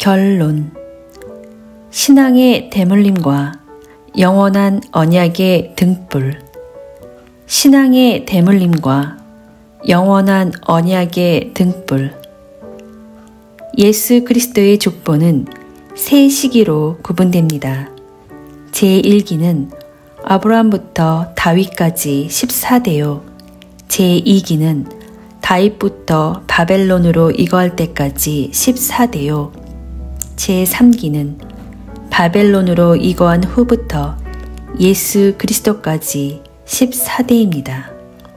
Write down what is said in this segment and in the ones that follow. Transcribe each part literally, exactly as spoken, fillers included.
결론. 신앙의 대물림과 영원한 언약의 등불. 신앙의 대물림과 영원한 언약의 등불. 예수 그리스도의 족보는 세 시기로 구분됩니다. 제일 기는 아브라함부터 다윗까지 십사 대요. 제이 기는 다윗부터 바벨론으로 이거할 때까지 십사 대요. 제삼 기는 바벨론으로 이거한 후부터 예수 그리스도까지 십사 대입니다.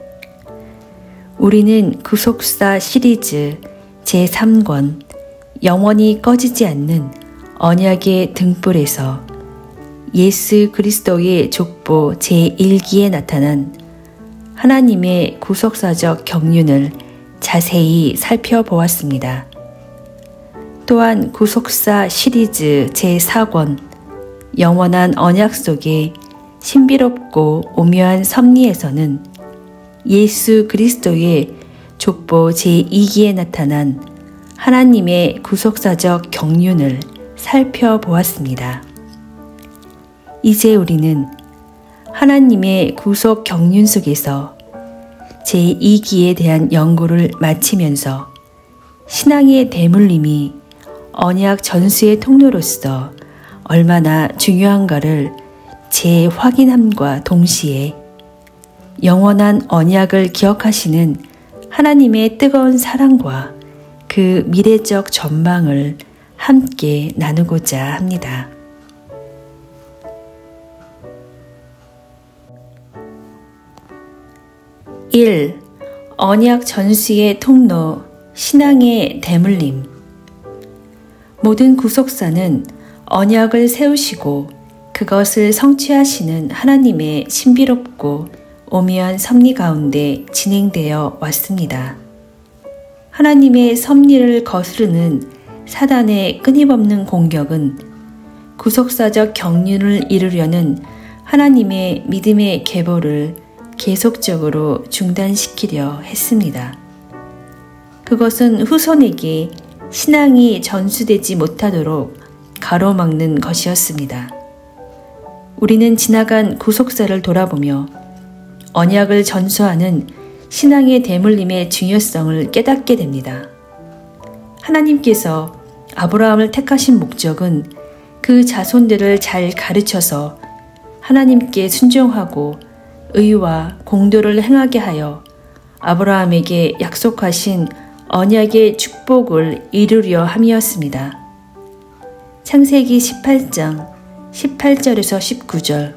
우리는 구속사 시리즈 제삼 권 영원히 꺼지지 않는 언약의 등불에서 예수 그리스도의 족보 제일 기에 나타난 하나님의 구속사적 경륜을 자세히 살펴보았습니다. 또한 구속사 시리즈 제사 권 영원한 언약 속의 신비롭고 오묘한 섭리에서는 예수 그리스도의 족보 제이 기에 나타난 하나님의 구속사적 경륜을 살펴보았습니다. 이제 우리는 하나님의 구속 경륜 속에서 제이 기에 대한 연구를 마치면서 신앙의 대물림이 언약 전수의 통로로서 얼마나 중요한가를 재확인함과 동시에 영원한 언약을 기억하시는 하나님의 뜨거운 사랑과 그 미래적 전망을 함께 나누고자 합니다. 일. 언약 전수의 통로, 신앙의 대물림. 모든 구속사는 언약을 세우시고 그것을 성취하시는 하나님의 신비롭고 오묘한 섭리 가운데 진행되어 왔습니다. 하나님의 섭리를 거스르는 사단의 끊임없는 공격은 구속사적 경륜을 이루려는 하나님의 믿음의 계보를 계속적으로 중단시키려 했습니다. 그것은 후손에게 신앙이 전수되지 못하도록 가로막는 것이었습니다. 우리는 지나간 구속사를 돌아보며 언약을 전수하는 신앙의 대물림의 중요성을 깨닫게 됩니다. 하나님께서 아브라함을 택하신 목적은 그 자손들을 잘 가르쳐서 하나님께 순종하고 의와 공도를 행하게 하여 아브라함에게 약속하신 언약의 축복을 이루려 함이었습니다. 창세기 십팔 장 십팔 절에서 십구 절.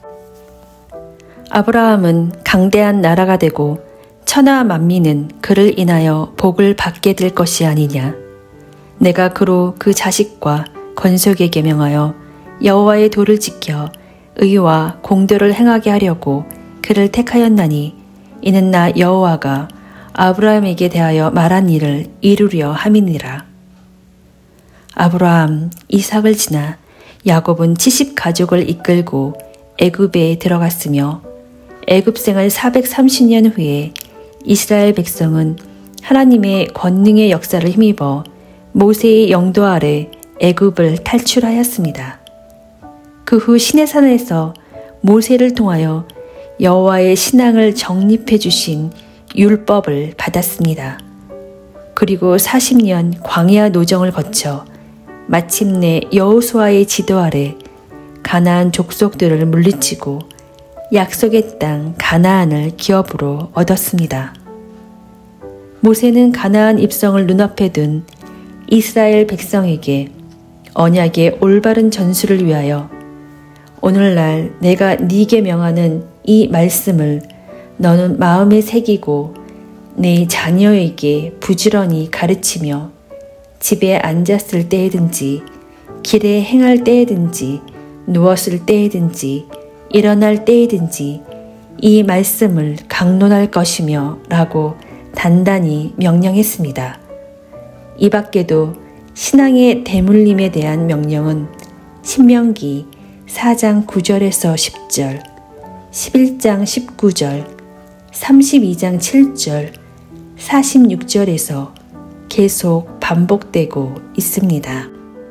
아브라함은 강대한 나라가 되고 천하 만민은 그를 인하여 복을 받게 될 것이 아니냐. 내가 그로 그 자식과 건속에게 명하여 여호와의 도를 지켜 의와 공도를 행하게 하려고 그를 택하였나니 이는 나 여호와가 아브라함에게 대하여 말한 일을 이루려 함이니라. 아브라함, 이삭을 지나 야곱은 칠십 가족을 이끌고 애굽에 들어갔으며 애굽 생활 사백삼십 년 후에 이스라엘 백성은 하나님의 권능의 역사를 힘입어 모세의 영도 아래 애굽을 탈출하였습니다. 그 후 시내산에서 모세를 통하여 여호와의 신앙을 정립해 주신 율법을 받았습니다. 그리고 사십 년 광야 노정을 거쳐 마침내 여호수아의 지도 아래 가나안 족속들을 물리치고 약속의 땅 가나안을 기업으로 얻었습니다. 모세는 가나안 입성을 눈앞에 둔 이스라엘 백성에게 언약의 올바른 전수를 위하여 오늘날 내가 네게 명하는 이 말씀을 너는 마음에 새기고 내 자녀에게 부지런히 가르치며 집에 앉았을 때에든지 길에 행할 때에든지 누웠을 때에든지 일어날 때에든지 이 말씀을 강론할 것이며 라고 단단히 명령했습니다. 이 밖에도 신앙의 대물림에 대한 명령은 신명기 사 장 구 절에서 십 절, 십일 장 십구 절, 삼십이 장 칠 절, 사십육 절에서 계속 반복되고 있습니다.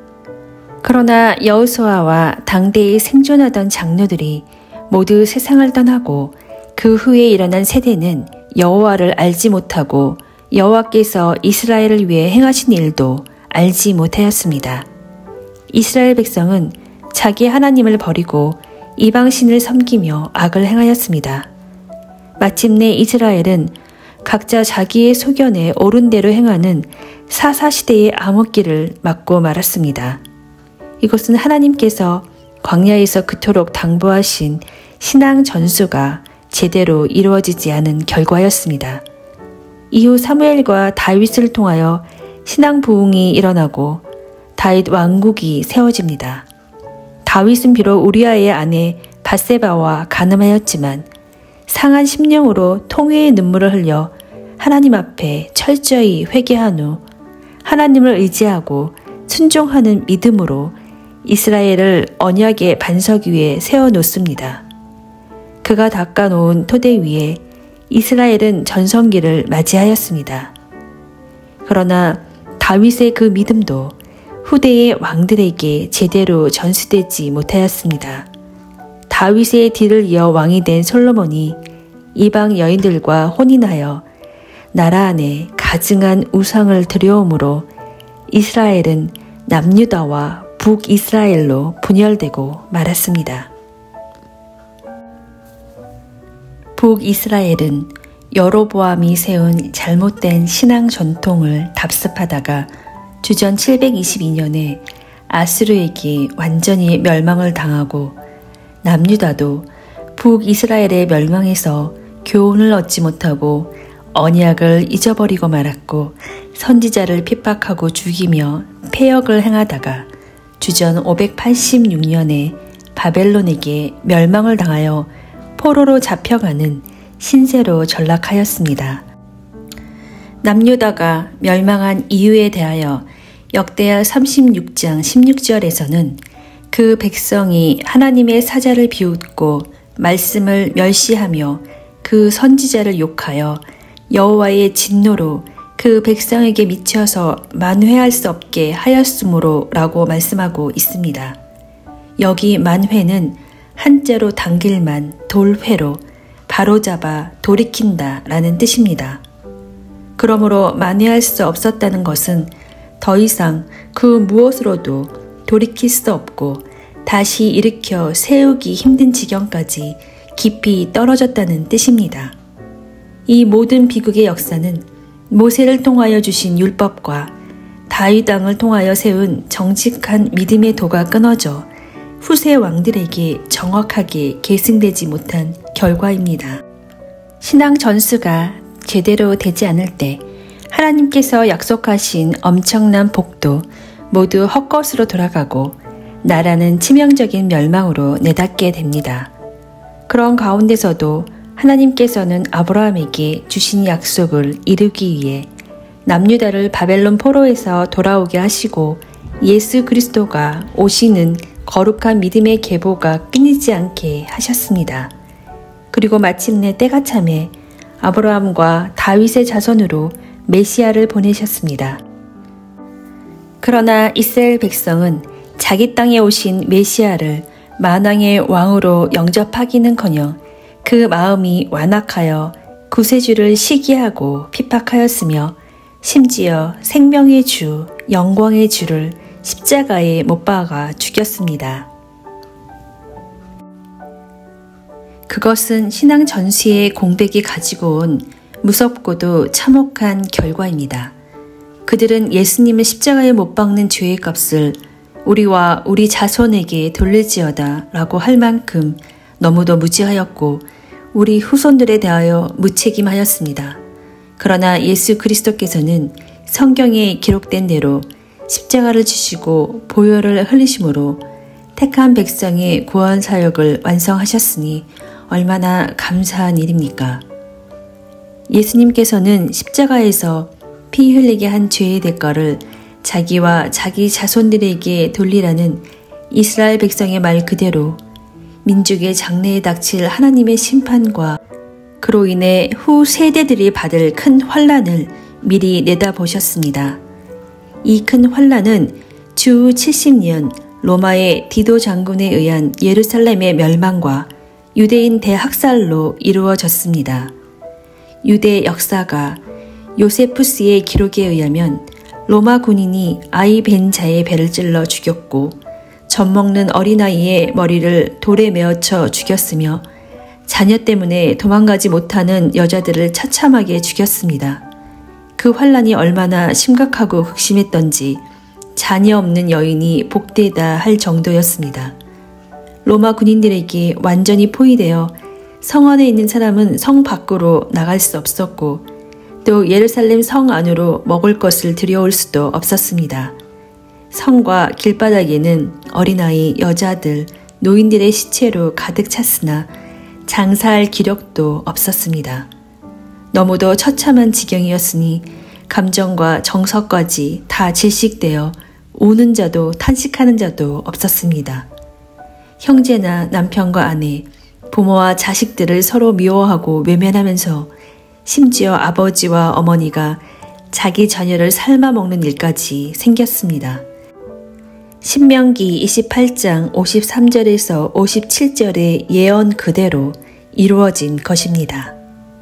그러나 여호수아와 당대에 생존하던 장로들이 모두 세상을 떠나고 그 후에 일어난 세대는 여호와를 알지 못하고 여호와께서 이스라엘을 위해 행하신 일도 알지 못하였습니다. 이스라엘 백성은 자기 하나님을 버리고 이방신을 섬기며 악을 행하였습니다. 마침내 이스라엘은 각자 자기의 소견에 옳은 대로 행하는 사사시대의 암흑기를 맞고 말았습니다. 이것은 하나님께서 광야에서 그토록 당부하신 신앙 전수가 제대로 이루어지지 않은 결과였습니다. 이후 사무엘과 다윗을 통하여 신앙 부흥이 일어나고 다윗 왕국이 세워집니다. 다윗은 비록 우리아의 아내 밧세바와 간음하였지만 상한 심령으로 통회의 눈물을 흘려 하나님 앞에 철저히 회개한 후 하나님을 의지하고 순종하는 믿음으로 이스라엘을 언약의 반석 위에 세워놓습니다. 그가 닦아놓은 토대 위에 이스라엘은 전성기를 맞이하였습니다. 그러나 다윗의 그 믿음도 후대의 왕들에게 제대로 전수되지 못하였습니다. 다윗의 뒤를 이어 왕이 된 솔로몬이 이방 여인들과 혼인하여 나라 안에 가증한 우상을 들여오므로 이스라엘은 남유다와 북이스라엘로 분열되고 말았습니다. 북이스라엘은 여로보암이 세운 잘못된 신앙 전통을 답습하다가 주전 칠백이십이 년에 아수르에게 완전히 멸망을 당하고 남유다도 북이스라엘의 멸망에서 교훈을 얻지 못하고 언약을 잊어버리고 말았고 선지자를 핍박하고 죽이며 폐역을 행하다가 주전 오백팔십육 년에 바벨론에게 멸망을 당하여 포로로 잡혀가는 신세로 전락하였습니다. 남유다가 멸망한 이유에 대하여 역대하 삼십육 장 십육 절에서는 그 백성이 하나님의 사자를 비웃고 말씀을 멸시하며 그 선지자를 욕하여 여호와의 진노로 그 백성에게 미쳐서 만회할 수 없게 하였으므로 라고 말씀하고 있습니다. 여기 만회는 한자로 당길만 돌회로 바로잡아 돌이킨다 라는 뜻입니다. 그러므로 만회할 수 없었다는 것은 더 이상 그 무엇으로도 돌이킬 수 없고 다시 일으켜 세우기 힘든 지경까지 깊이 떨어졌다는 뜻입니다. 이 모든 비극의 역사는 모세를 통하여 주신 율법과 다윗 왕을 통하여 세운 정직한 믿음의 도가 끊어져 후세 왕들에게 정확하게 계승되지 못한 결과입니다. 신앙 전수가 제대로 되지 않을 때 하나님께서 약속하신 엄청난 복도 모두 헛것으로 돌아가고 나라는 치명적인 멸망으로 내닫게 됩니다. 그런 가운데서도 하나님께서는 아브라함에게 주신 약속을 이루기 위해 남유다를 바벨론 포로에서 돌아오게 하시고 예수 그리스도가 오시는 거룩한 믿음의 계보가 끊이지 않게 하셨습니다. 그리고 마침내 때가 참에 아브라함과 다윗의 자손으로 메시아를 보내셨습니다. 그러나 이스라엘 백성은 자기 땅에 오신 메시아를 만왕의 왕으로 영접하기는커녕 그 마음이 완악하여 구세주를 시기하고 핍박하였으며 심지어 생명의 주, 영광의 주를 십자가에 못 박아 죽였습니다. 그것은 신앙 전수의 공백이 가지고 온 무섭고도 참혹한 결과입니다. 그들은 예수님을 십자가에 못 박는 죄의 값을 우리와 우리 자손에게 돌릴지어다 라고 할 만큼 너무도 무지하였고 우리 후손들에 대하여 무책임하였습니다. 그러나 예수 그리스도께서는 성경에 기록된 대로 십자가를 지시고 보혈을 흘리심으로 택한 백성의 구원 사역을 완성하셨으니 얼마나 감사한 일입니까? 예수님께서는 십자가에서 피 흘리게 한 죄의 대가를 자기와 자기 자손들에게 돌리라는 이스라엘 백성의 말 그대로 민족의 장래에 닥칠 하나님의 심판과 그로 인해 후 세대들이 받을 큰 환난을 미리 내다보셨습니다. 이 큰 환난은 주 칠십 년 로마의 디도 장군에 의한 예루살렘의 멸망과 유대인 대학살로 이루어졌습니다. 유대 역사가 요세푸스의 기록에 의하면 로마 군인이 아이 벤 자의 배를 찔러 죽였고 젖먹는 어린아이의 머리를 돌에 메어쳐 죽였으며 자녀 때문에 도망가지 못하는 여자들을 처참하게 죽였습니다. 그 환란이 얼마나 심각하고 극심했던지 자녀 없는 여인이 복되다 할 정도였습니다. 로마 군인들에게 완전히 포위되어 성 안에 있는 사람은 성 밖으로 나갈 수 없었고 또 예루살렘 성 안으로 먹을 것을 들여올 수도 없었습니다. 성과 길바닥에는 어린아이, 여자들, 노인들의 시체로 가득 찼으나 장사할 기력도 없었습니다. 너무도 처참한 지경이었으니 감정과 정서까지 다 질식되어 우는 자도 탄식하는 자도 없었습니다. 형제나 남편과 아내, 부모와 자식들을 서로 미워하고 외면하면서 심지어 아버지와 어머니가 자기 자녀를 삶아먹는 일까지 생겼습니다. 신명기 이십팔 장 오십삼 절에서 오십칠 절의 예언 그대로 이루어진 것입니다.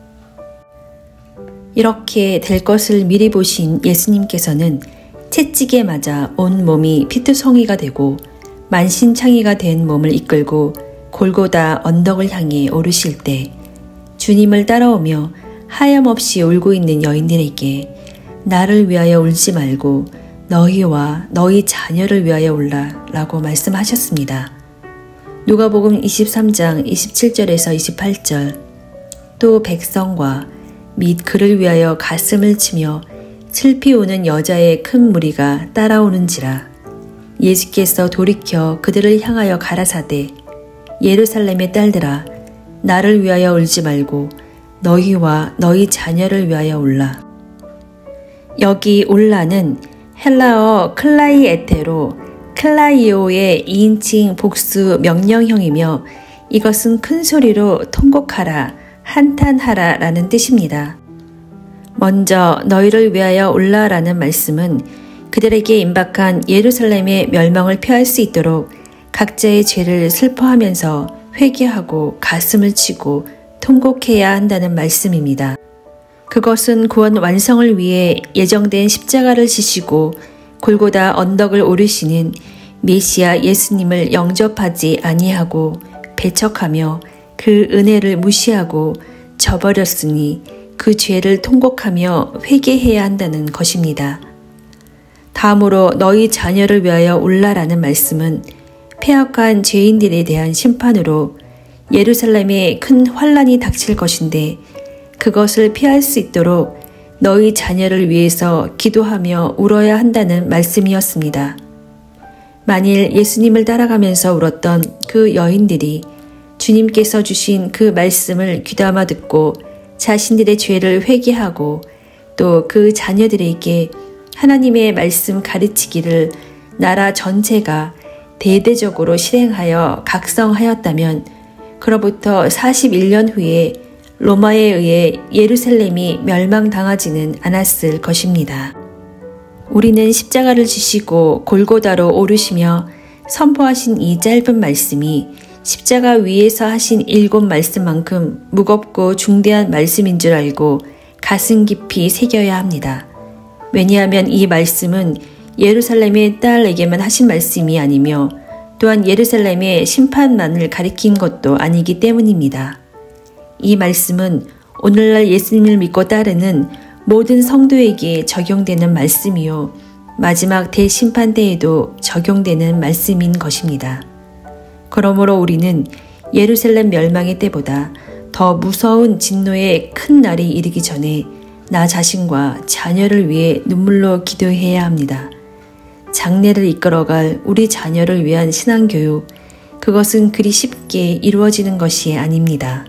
이렇게 될 것을 미리 보신 예수님께서는 채찍에 맞아 온 몸이 피투성이가 되고 만신창이가 된 몸을 이끌고 골고다 언덕을 향해 오르실 때 주님을 따라오며 하염없이 울고 있는 여인들에게 나를 위하여 울지 말고 너희와 너희 자녀를 위하여 울라 라고 말씀하셨습니다. 누가복음 이십삼 장 이십칠 절에서 이십팔 절 또 백성과 및 그를 위하여 가슴을 치며 슬피 우는 여자의 큰 무리가 따라오는지라. 예수께서 돌이켜 그들을 향하여 가라사대 예루살렘의 딸들아 나를 위하여 울지 말고 너희와 너희 자녀를 위하여 울라. 여기 울라는 헬라어 클라이에테로 클라이오의 이인칭 복수 명령형이며 이것은 큰 소리로 통곡하라, 한탄하라 라는 뜻입니다. 먼저 너희를 위하여 울라라는 말씀은 그들에게 임박한 예루살렘의 멸망을 피할 수 있도록 각자의 죄를 슬퍼하면서 회개하고 가슴을 치고 통곡해야 한다는 말씀입니다. 그것은 구원 완성을 위해 예정된 십자가를 지시고 골고다 언덕을 오르시는 메시아 예수님을 영접하지 아니하고 배척하며 그 은혜를 무시하고 저버렸으니 그 죄를 통곡하며 회개해야 한다는 것입니다. 다음으로 너희 자녀를 위하여 울라라는 말씀은 패역한 죄인들에 대한 심판으로 예루살렘에 큰 환란이 닥칠 것인데 그것을 피할 수 있도록 너희 자녀를 위해서 기도하며 울어야 한다는 말씀이었습니다. 만일 예수님을 따라가면서 울었던 그 여인들이 주님께서 주신 그 말씀을 귀담아 듣고 자신들의 죄를 회개하고 또 그 자녀들에게 하나님의 말씀 가르치기를 나라 전체가 대대적으로 실행하여 각성하였다면 그로부터 사십일 년 후에 로마에 의해 예루살렘이 멸망당하지는 않았을 것입니다. 우리는 십자가를 지시고 골고다로 오르시며 선포하신 이 짧은 말씀이 십자가 위에서 하신 일곱 말씀만큼 무겁고 중대한 말씀인 줄 알고 가슴 깊이 새겨야 합니다. 왜냐하면 이 말씀은 예루살렘의 딸에게만 하신 말씀이 아니며 또한 예루살렘의 심판만을 가리킨 것도 아니기 때문입니다. 이 말씀은 오늘날 예수님을 믿고 따르는 모든 성도에게 적용되는 말씀이요 마지막 대심판 때에도 적용되는 말씀인 것입니다. 그러므로 우리는 예루살렘 멸망의 때보다 더 무서운 진노의 큰 날이 이르기 전에 나 자신과 자녀를 위해 눈물로 기도해야 합니다. 장래를 이끌어갈 우리 자녀를 위한 신앙교육, 그것은 그리 쉽게 이루어지는 것이 아닙니다.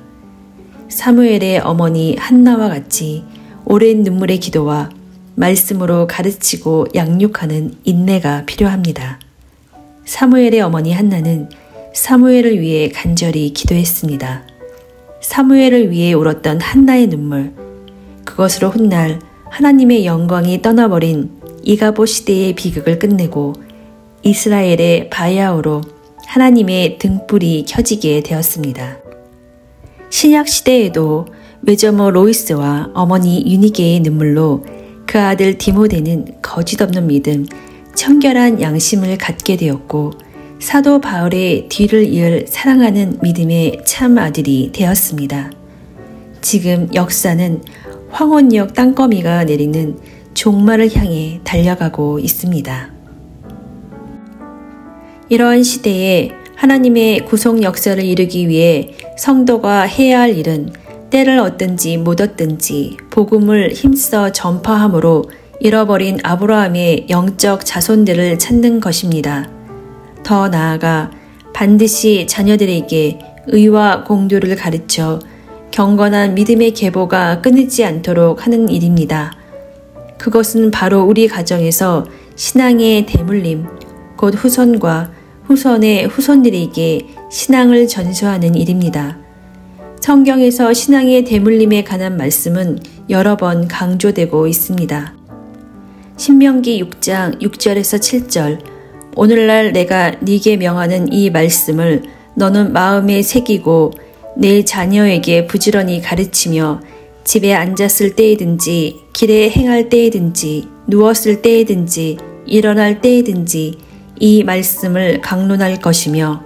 사무엘의 어머니 한나와 같이 오랜 눈물의 기도와 말씀으로 가르치고 양육하는 인내가 필요합니다. 사무엘의 어머니 한나는 사무엘을 위해 간절히 기도했습니다. 사무엘을 위해 울었던 한나의 눈물, 그것으로 훗날 하나님의 영광이 떠나버린 이가봇 시대의 비극을 끝내고 이스라엘의 바야흐로 하나님의 등불이 켜지게 되었습니다. 신약 시대에도 외조모 로이스와 어머니 유니게의 눈물로 그 아들 디모데는 거짓없는 믿음, 청결한 양심을 갖게 되었고 사도 바울의 뒤를 이을 사랑하는 믿음의 참 아들이 되었습니다. 지금 역사는 황혼역 땅거미가 내리는 종말을 향해 달려가고 있습니다. 이러한 시대에 하나님의 구속 역사를 이루기 위해 성도가 해야 할 일은 때를 얻든지 못 얻든지 복음을 힘써 전파함으로 잃어버린 아브라함의 영적 자손들을 찾는 것입니다. 더 나아가 반드시 자녀들에게 의와 공도를 가르쳐 경건한 믿음의 계보가 끊이지 않도록 하는 일입니다. 그것은 바로 우리 가정에서 신앙의 대물림, 곧 후손과 후손의 후손들에게 신앙을 전수하는 일입니다. 성경에서 신앙의 대물림에 관한 말씀은 여러 번 강조되고 있습니다. 신명기 육 장 육 절에서 칠 절 오늘날 내가 네게 명하는 이 말씀을 너는 마음에 새기고 내 자녀에게 부지런히 가르치며 집에 앉았을 때이든지 길에 행할 때이든지 누웠을 때이든지 일어날 때이든지 이 말씀을 강론할 것이며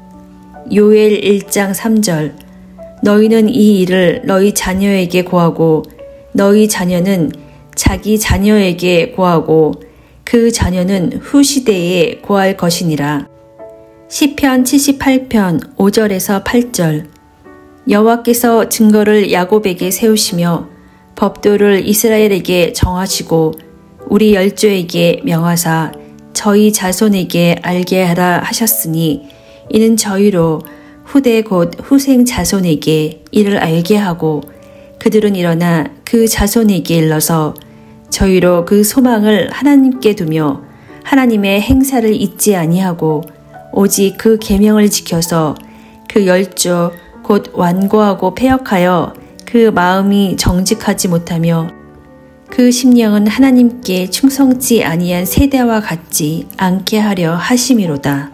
요엘 일 장 삼 절 너희는 이 일을 너희 자녀에게 고하고 너희 자녀는 자기 자녀에게 고하고 그 자녀는 후시대에 고할 것이니라. 시편 칠십팔 편 오 절에서 팔 절 여호와께서 증거를 야곱에게 세우시며 법도를 이스라엘에게 정하시고 우리 열조에게 명하사 저희 자손에게 알게 하라 하셨으니 이는 저희로 후대 곧 후생 자손에게 이를 알게 하고 그들은 일어나 그 자손에게 일러서 저희로 그 소망을 하나님께 두며 하나님의 행사를 잊지 아니하고 오직 그 계명을 지켜서 그 열조 곧 완고하고 패역하여 그 마음이 정직하지 못하며 그 심령은 하나님께 충성치 아니한 세대와 같지 않게 하려 하심이로다.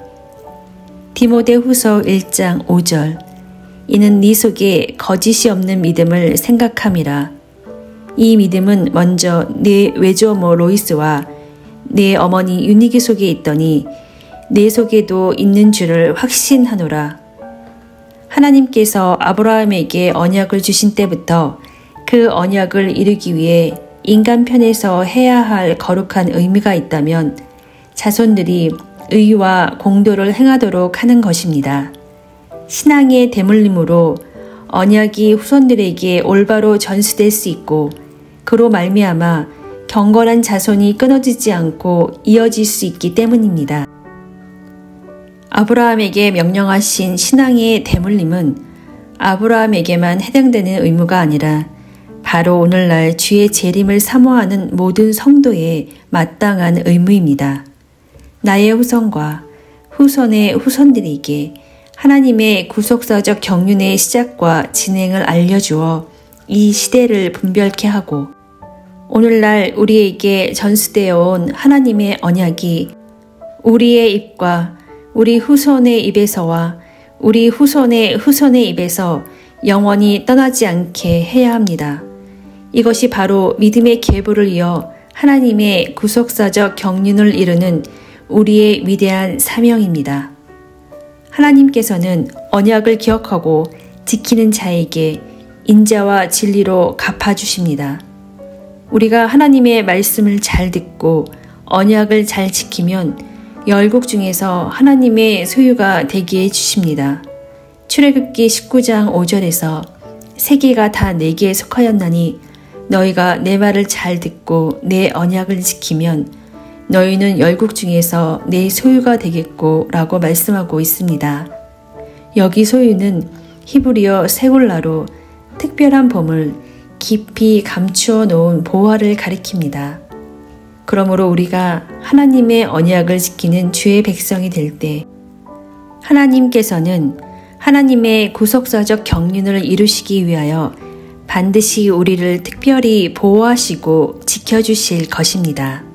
디모데후서 일 장 오 절 이는 네 속에 거짓이 없는 믿음을 생각함이라. 이 믿음은 먼저 네 외조모 로이스와 네 어머니 유니기 속에 있더니 내 속에도 있는 줄을 확신하노라. 하나님께서 아브라함에게 언약을 주신 때부터 그 언약을 이루기 위해 인간 편에서 해야 할 거룩한 의무가 있다면 자손들이 의와 공도를 행하도록 하는 것입니다. 신앙의 대물림으로 언약이 후손들에게 올바로 전수될 수 있고 그로 말미암아 경건한 자손이 끊어지지 않고 이어질 수 있기 때문입니다. 아브라함에게 명령하신 신앙의 대물림은 아브라함에게만 해당되는 의무가 아니라 바로 오늘날 주의 재림을 사모하는 모든 성도의 마땅한 의무입니다. 나의 후손과 후손의 후손들에게 하나님의 구속사적 경륜의 시작과 진행을 알려주어 이 시대를 분별케 하고 오늘날 우리에게 전수되어 온 하나님의 언약이 우리의 입과 우리 후손의 입에서와 우리 후손의 후손의 입에서 영원히 떠나지 않게 해야 합니다. 이것이 바로 믿음의 계보를 이어 하나님의 구속사적 경륜을 이루는 우리의 위대한 사명입니다. 하나님께서는 언약을 기억하고 지키는 자에게 인자와 진리로 갚아주십니다. 우리가 하나님의 말씀을 잘 듣고 언약을 잘 지키면 열국 중에서 하나님의 소유가 되게 해주십니다. 출애굽기 십구 장 오 절에서 세계가 다 내게 속하였나니 너희가 내 말을 잘 듣고 내 언약을 지키면 너희는 열국 중에서 내 소유가 되겠고 라고 말씀하고 있습니다. 여기 소유는 히브리어 세골라로 특별한 보물, 깊이 감추어 놓은 보화를 가리킵니다. 그러므로 우리가 하나님의 언약을 지키는 주의 백성이 될 때 하나님께서는 하나님의 구속사적 경륜을 이루시기 위하여 반드시 우리를 특별히 보호하시고 지켜주실 것입니다.